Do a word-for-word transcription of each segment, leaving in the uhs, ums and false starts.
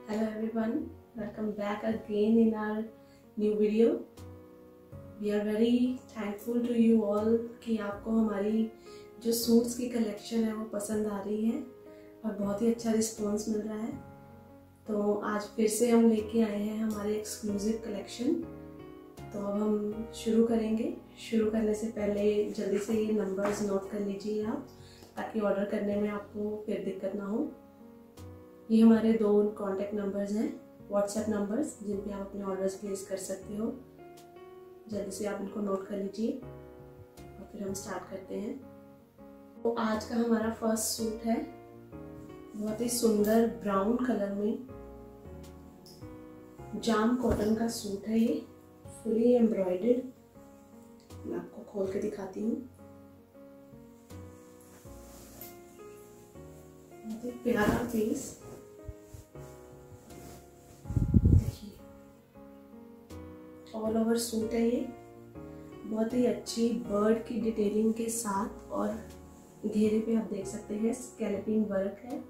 Hello everyone, welcome back again in our new video. We are very thankful to you all कि आपको हमारी जो suits की collection है वो पसंद आ रही है और बहुत ही अच्छा रिस्पॉन्स मिल रहा है। तो आज फिर से हम लेके आए हैं हमारे एक्सक्लूसिव कलेक्शन। तो अब हम शुरू करेंगे। शुरू करने से पहले जल्दी से ये नंबर्स नोट कर लीजिए आप, ताकि ऑर्डर करने में आपको फिर दिक्कत ना हो। ये हमारे दो कॉन्टैक्ट नंबर्स हैं, व्हाट्सएप नंबर्स, जिन पे आप अपने ऑर्डर्स प्लेस कर सकते हो। जल्दी से आप इनको नोट कर लीजिए और फिर हम स्टार्ट करते हैं। तो आज का हमारा फर्स्ट सूट है, बहुत ही सुंदर ब्राउन कलर में जाम कॉटन का सूट है। ये फुली एम्ब्रॉयडर्ड, मैं आपको खोल के दिखाती हूँ। बहुत ही प्यारा पीस, ऑल ओवर सूट है। ये बहुत ही अच्छी बर्ड की डिटेलिंग के साथ और घेरे पे आप देख सकते हैं स्केलेपिंग वर्क है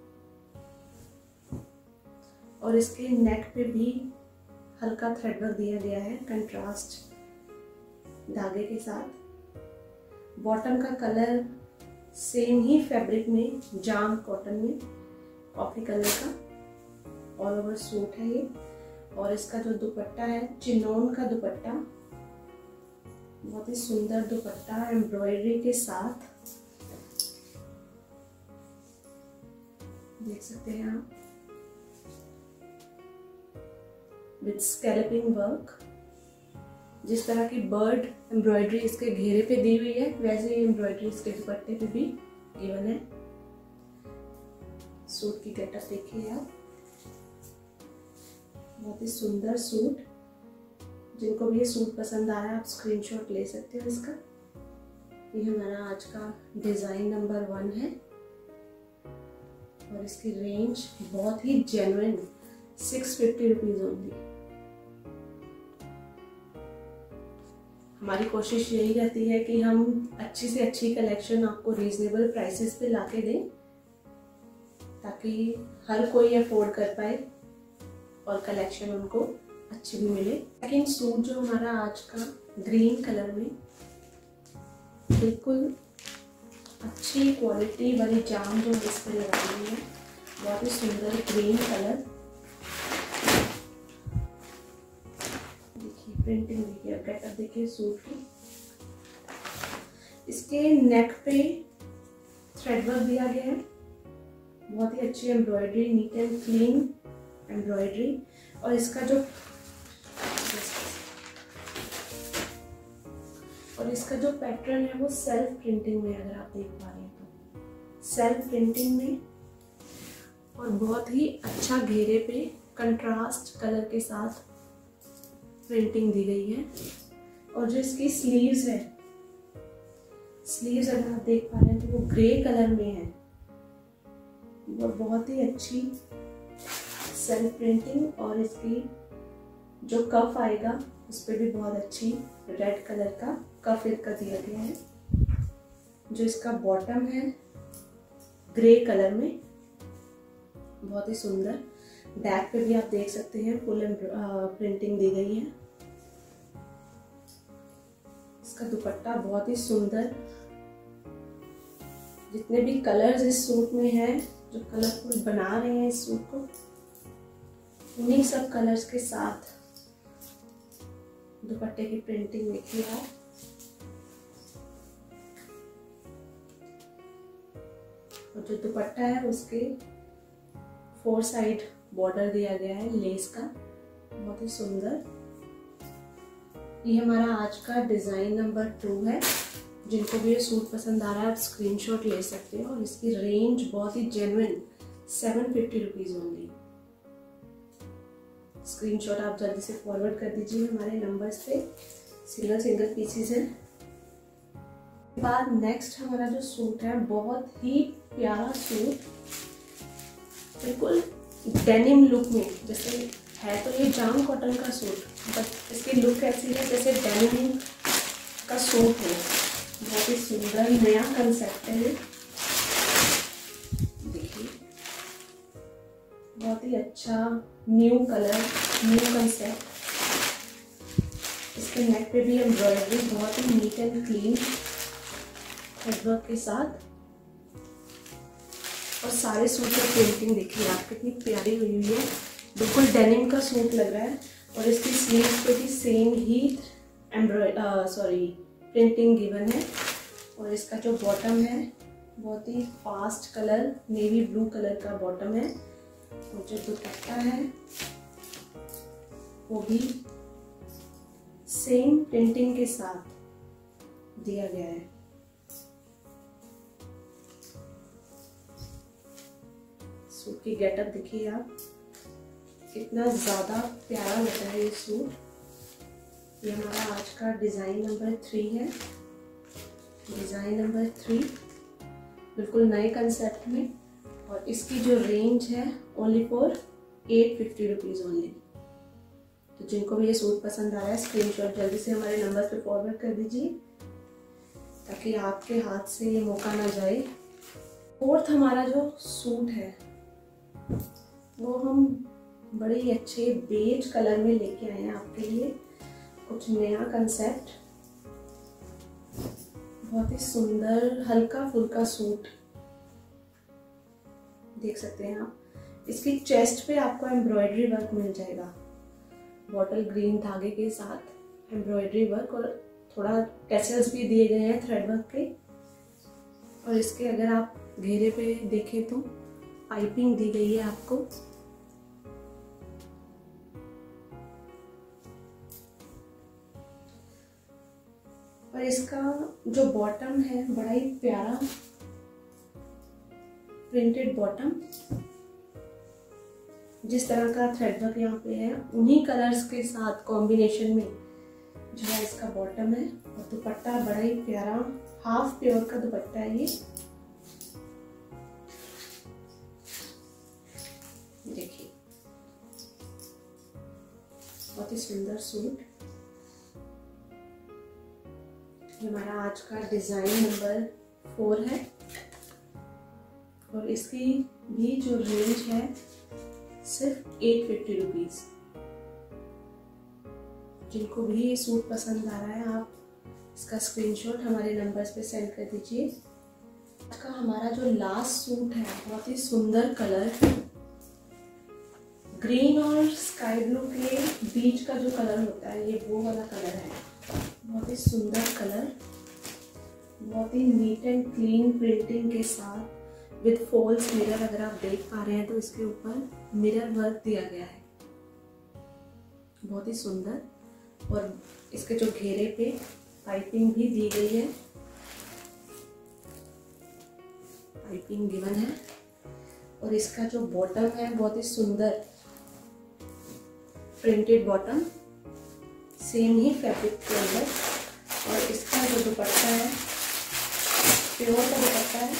और इसके नेक पे भी हल्का थ्रेड वर्क दिया गया है कंट्रास्ट धागे के साथ। बॉटम का कलर सेम ही फैब्रिक में, जाम कॉटन में कॉफी कलर का ऑल ओवर सूट है ये। और इसका जो दुपट्टा है, चिनोन का दुपट्टा, बहुत ही सुंदर दुपट्टा एम्ब्रॉयडरी के साथ, देख सकते हैं आप, विद स्कैल्पिंग वर्क। जिस तरह की बर्ड एम्ब्रॉयडरी इसके घेरे पे दी हुई है, वैसे ही एम्ब्रॉयडरी इसके दुपट्टे पे भी गिवन है। सूट की गेटअप देखिए आप, बहुत ही सुंदर सूट। जिनको भी ये सूट पसंद आ रहा है आप स्क्रीनशॉट ले सकते हो इसका। ये हमारा आज का डिजाइन नंबर वन है और इसकी रेंज बहुत ही genuine six fifty rupees only. हमारी कोशिश यही रहती है कि हम अच्छी से अच्छी कलेक्शन आपको रीजनेबल प्राइसेस पे लाके दें, ताकि हर कोई अफोर्ड कर पाए और कलेक्शन उनको अच्छी भी मिले। सेकंड सूट जो हमारा आज का ग्रीन कलर में, बिल्कुल अच्छी क्वालिटी वाली जाम जो इस पर लगाई है, बहुत ही सुंदर ग्रीन कलर। देखिए प्रिंटिंग देखिए, गेटअप देखिए सूट की। इसके नेक पे थ्रेड वर्क दिया गया है, बहुत ही अच्छी embroidery, neat and clean embroidery. और इसका जो और इसका जो पैटर्न है वो सेल्फ प्रिंटिंग में, अगर आप देख पा रहे हैं तो सेल्फ प्रिंटिंग में, और बहुत ही अच्छा घेरे पे कंट्रास्ट कलर के साथ प्रिंटिंग दी गई है। और जो इसकी स्लीव्स है, स्लीव्स अगर आप देख पा रहे हैं तो वो ग्रे कलर में है, वो बहुत ही अच्छी सेल्फ प्रिंटिंग। और इसकी जो कफ आएगा उस पर भी बहुत अच्छी रेड कलर का कफ इनका दिया गया है। जो इसका बॉटम है ग्रे कलर में, बहुत ही सुंदर। बैक पे भी आप देख सकते हैं फुल प्रिंटिंग दी गई है। इसका दुपट्टा बहुत ही सुंदर। जितने भी कलर्स इस सूट में हैं, जो कलरफुल बना रहे हैं इस सूट को, उन्हीं सब कलर्स के साथ दुपट्टे की प्रिंटिंग देखिए आप। और जो दुपट्टा है उसके फोर साइड बॉर्डर दिया गया है लेस का, बहुत ही सुंदर। ये हमारा आज का डिजाइन नंबर टू है। जिनको भी ये सूट पसंद आ रहा है आप स्क्रीनशॉट ले सकते हो। और इसकी रेंज बहुत ही genuine seven fifty rupees only. Screenshot आप जल्दी से फॉरवर्ड कर दीजिए हमारे नंबर्स पे। सिंगल सिंगल पीसेस है। बाद नेक्स्ट हमारा जो सूट है, बहुत ही प्यारा सूट, बिल्कुल डेनिम लुक में। जैसे है तो ये जाम कॉटन का सूट, बट इसकी लुक ऐसी है जैसे डेनिम का सूट है। बहुत ही सुंदर नया कंसेप्ट है। देखिए बहुत ही अच्छा न्यू कलर, न्यू कंसेप्ट। इसके नेक पे भी एम्ब्रॉयडरी बहुत ही नीट एंड क्लीन थ्रेडवर्क के साथ, और सारे सूट की प्रिंटिंग देखिए आप कितनी प्यारी हुई हुई है, बिल्कुल डेनिम का सूट लग रहा है। और इसकी स्लीव्स पे भी सेम ही एम्ब्रॉयडरी सॉरी प्रिंटिंग गिवन है। और इसका जो बॉटम है बहुत ही fast colour navy blue colour का बॉटम है, और जो दुपट्टा है वो भी सेम प्रिंटिंग के साथ दिया गया है। सूट की गेटअप देखिए आप, कितना ज़्यादा प्यारा लग रहा है ये सूट। ये हमारा आज का डिज़ाइन नंबर थ्री है। डिज़ाइन नंबर थ्री बिल्कुल नए कंसेप्ट में, और इसकी जो रेंज है only for eight fifty rupees only. तो जिनको भी ये सूट पसंद आ रहा है स्क्रीनशॉट जल्दी से हमारे नंबर पे फॉरवर्ड कर दीजिए, ताकि आपके हाथ से ये मौका ना जाए। फोर्थ हमारा जो सूट है वो हम बड़े ही अच्छे बेज कलर में लेके आए हैं आपके लिए, कुछ नया कंसेप्ट, बहुत ही सुंदर हल्का फुल्का सूट देख सकते हैं आप। इसकी चेस्ट पे आपको एम्ब्रॉयडरी वर्क मिल जाएगा, बॉटल ग्रीन धागे के साथ एम्ब्रॉयडरी वर्क, और थोड़ा टैसल्स भी दिए गए हैं थ्रेड वर्क के। और इसके अगर आप घेरे पे देखें तो पाइपिंग दी गई है आपको। और इसका जो बॉटम है बड़ा ही प्यारा प्रिंटेड बॉटम, जिस तरह का थ्रेडवर्क यहाँ पे है उन्हीं कलर्स के साथ कॉम्बिनेशन में जो है इसका बॉटम है। और दुपट्टा बड़ा ही प्यारा हाफ प्योर का दुपट्टा है ये, देखिए बहुत ही सुंदर सूट। ये हमारा आज का डिजाइन नंबर फोर है, और इसकी भी जो रेंज है सिर्फ एट फिफ्टी रुपीज। जिनको भी ये सूट पसंद आ रहा है आप इसका स्क्रीनशॉट हमारे नंबर्स पे सेंड कर दीजिए। आज का हमारा जो लास्ट सूट है बहुत ही सुंदर कलर, ग्रीन और स्काई ब्लू के बीच का जो कलर होता है ये वो वाला कलर है। बहुत ही सुंदर कलर, बहुत ही नीट एंड क्लीन प्रिंटिंग के साथ विद फॉल्स मिरर। अगर आप देख पा रहे हैं तो इसके ऊपर मिरर वर्क दिया गया है, बहुत ही सुंदर। और इसके जो घेरे पे पाइपिंग भी दी गई है, पाइपिंग गिवन है। और इसका जो बॉटम है बहुत ही सुंदर प्रिंटेड बॉटम, सेम ही फैब्रिक के अंदर। और इसका जो दुपट्टा है प्योर का दुपट्टा है।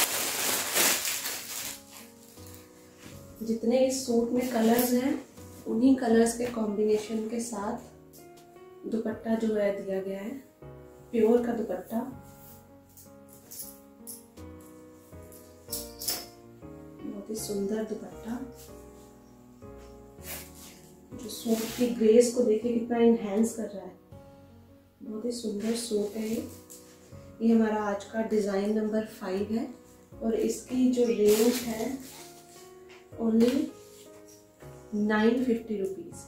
जितने इस सूट में कलर्स हैं उन्हीं कलर्स के कॉम्बिनेशन के साथ दुपट्टा जो है दिया गया है, प्योर का दुपट्टा। बहुत ही सुंदर दुपट्टा, जो सूट की ग्रेस को देखिए कितना इनहेंस कर रहा है। बहुत ही सुंदर सूट है ये। ये हमारा आज का डिजाइन नंबर फाइव है, और इसकी जो रेंज है only nine fifty rupees.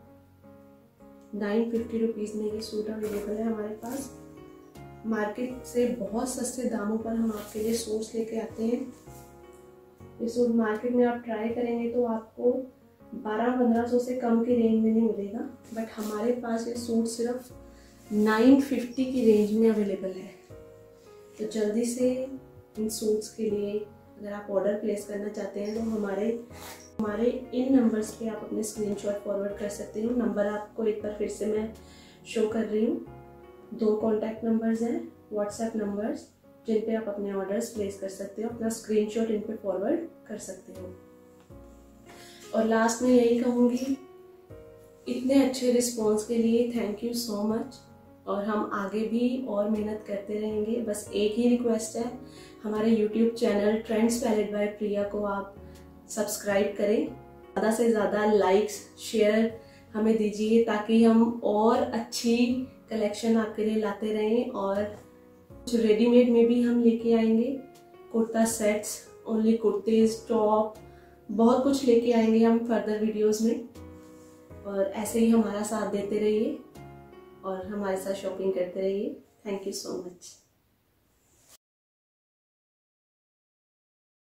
Nine fifty rupees में ये सूट अवेलेबल है हमारे पास। मार्केट से बहुत सस्ते दामों पर हम आपके लिए सूट्स लेके आते हैं। ये सूट मार्केट में आप ट्राई करेंगे तो आपको बारह पंद्रह सौ से कम की रेंज में नहीं मिलेगा, बट हमारे पास ये सूट सिर्फ नाइन फिफ्टी की रेंज में अवेलेबल है। तो जल्दी से इन सूट्स के लिए अगर आप ऑर्डर प्लेस करना चाहते हैं तो हमारे हमारे इन नंबर्स पे आप अपने स्क्रीनशॉट फॉरवर्ड कर सकते हो। नंबर आपको एक बार फिर से मैं शो कर रही हूँ। दो कॉन्टैक्ट नंबर्स हैं, व्हाट्सएप नंबर्स, जिन पे आप अपने ऑर्डर्स प्लेस कर सकते हो, अपना स्क्रीनशॉट इन पे फॉरवर्ड कर सकते हो। और लास्ट में यही कहूँगी, इतने अच्छे रिस्पॉन्स के लिए थैंक यू सो मच। और हम आगे भी और मेहनत करते रहेंगे। बस एक ही रिक्वेस्ट है, हमारे YouTube channel trends palette by Priya को आप सब्सक्राइब करें, ज़्यादा से ज़्यादा लाइक्स शेयर हमें दीजिए ताकि हम और अच्छी कलेक्शन आपके लिए लाते रहें। और कुछ रेडीमेड में भी हम लेके आएंगे, kurta sets, only kurtis, top, बहुत कुछ लेके आएंगे हम फर्दर वीडियोस में। और ऐसे ही हमारा साथ देते रहिए और हमारे साथ शॉपिंग करते रहिए। Thank you so much.